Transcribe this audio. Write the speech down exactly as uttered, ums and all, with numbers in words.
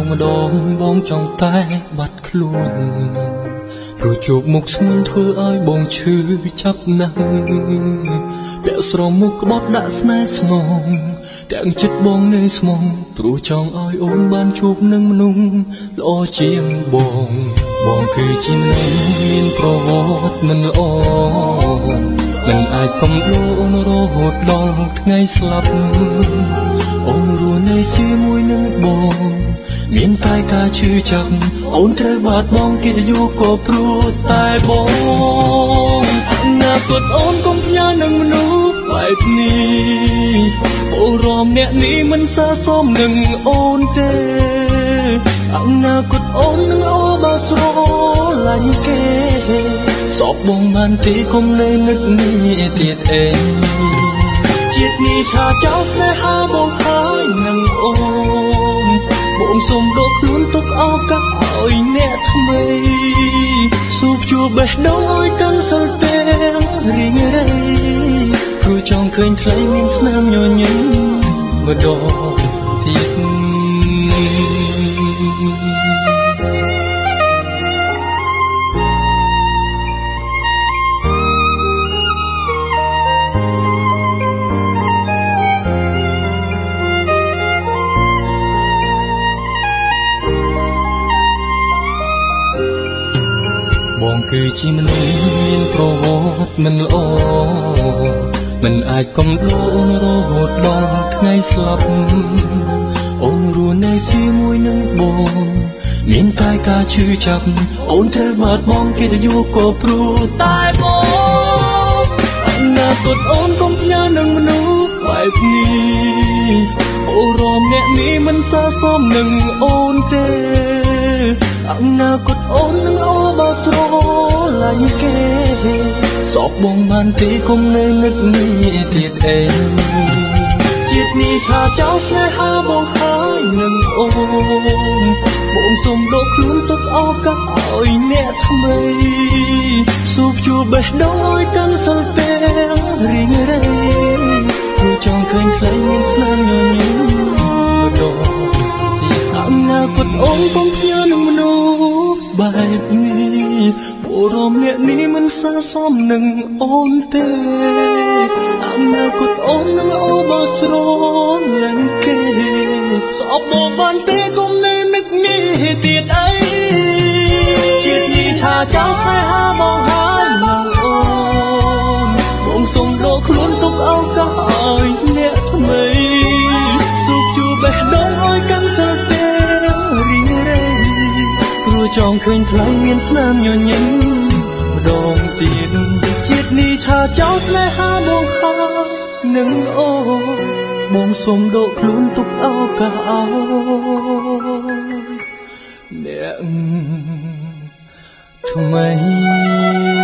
ម្ដងបងចង់តែបាត់ខ្លួនព្រោះជួបមុខស្ងួនធ្វើឲ្យបងឈឺចាប់ណាស់ពាក់ស្រមុខក្បត់ដាក់ស្នេហ៍ស្នងទាំងចិត្តបងនៅស្មងព្រោះចង់ឲ្យអូនបានជួបនឹងមនុស្សល្អជាងបងបងគឺជាមនុស្សមានប្រវត្តិមិនល្អមិនអាចកំដរអូនរហូតដល់ថ្ងៃស្លាប់អូនរស់នៅជាមួយនឹងបងមានតែការឈឺចាប់អូនត្រូវបាត់បង់កិត្តិយសក៏ព្រោះតែបងអនាគតអូនកុំផ្ញើនឹងមនុស្សបែបនេះអូរមអ្នកនេះមិនស័ក្តិសមនឹងអូនទេអនាគតអូននឹងល្អបើស្រឡាញ់គេសពបងបានទេគុំនៅនឹកនេះទៀតអេជាតិនេះឆាចោលស្នេហាបងហើយនឹងអូនបងសុំដកខ្លួនទុកឱកាសឲ្យអ្នកថ្មីស៊ូបជួបេះដូងឲ្យកាន់សិលទាំងរីងរៃព្រោះចង់ឃើញថ្លៃមានស្នាមញញឹមម្ដងទៀតបងគឺជាមនុស្សមានប្រវត្តិមិនល្អមិនអាចកំដរអូនរហូតដល់ថ្ងៃស្លាប់អូនរស់នៅជាមួយនឹងបងមានតែការឈឺចាប់អូនត្រូវបាត់បង់កិត្តិយសក៏ព្រោះតែបងអនាគតអូនកុំផ្ញើនឹងមនុស្សបែបនេះអូរមអ្នកនេះមិនស័ក្តិសមនឹងអូនទេអនាគតអូននឹងល្អបើស្រឡាញ់គេសពបងបានទេគុំនៅនឹកនេះទៀតអេជាតិនេះឆាចោលស្នេហាបងហើយនឹងអូនបងសុំដកខ្លួនទុកឱកាសឲ្យអ្នកថ្មីស៊ូបជួបបេះដូងឲ្យកាន់សិលទាំងរីងរៃព្រោះចង់ឃើញថ្លៃមានស្នាមញញឹមម្ដងទៀតអនាគតអូនបងផ្ញើនឹងមនុស្សបែបនេះពលរមអ្នកនេះមិនស័ក្តិសមនឹងអូនទេអនាគតអូននឹងល្អបើស្រឡាញ់គេស្អប់បងបានទេគុំនៅនឹកនេះទៀតអីជាតិនេះឆាចោលស្នេហាបងហើយមកអូនបងសុំដកខ្លួនទុកឱកាសឲ្យអ្នកថ្មីស៊ូបជួបបេះដូងឲ្យកាន់សិលទាំងរីងរៃព្រោះចង់ឃើញថ្លៃមានស្នាមញញឹមម្ដងទៀតជាតិនេះឆាចោលស្នេហាបងហើយនឹងអូនបងសុំដកខ្លួនទុកឱកាសឲ្យអ្នកថ្មី